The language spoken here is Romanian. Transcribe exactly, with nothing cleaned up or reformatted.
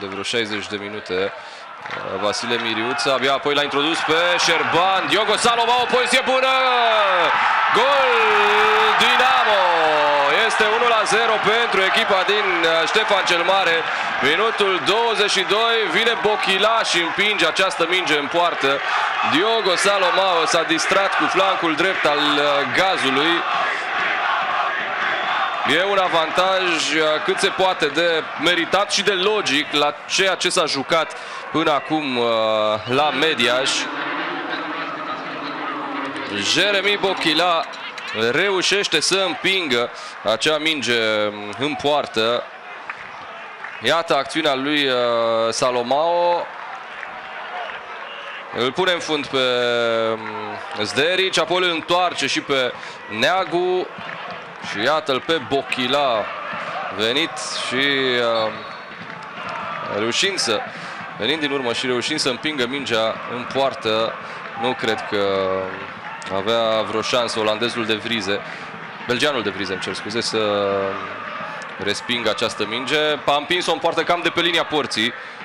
de vreo șaizeci de minute. Vasile Miriuță, abia apoi l-a introdus pe Șerban. Diogo Salomao, o poziție bună! Gol Dinamo! Este unu la zero pentru echipa din Ștefan cel Mare. Minutul douăzeci și doi, vine Bochila și împinge această minge în poartă. Diogo Salomao s-a distrat cu flancul drept al gazului. E un avantaj cât se poate de meritat și de logic la ceea ce s-a jucat până acum la Mediaș. Jeremy Bochila reușește să împingă acea minge în poartă. Iată acțiunea lui Salomao. Îl pune în fund pe Zderici, apoi îl întoarce și pe Neagu. Și iată-l pe Bochila, venit și uh, reușind să, venind din urmă și reușind să împingă mingea în poartă. Nu cred că avea vreo șansă olandezul de Vrize, belgianul de Vrize, îmi cer scuze, să respingă această minge. A împins-o în poartă cam de pe linia porții.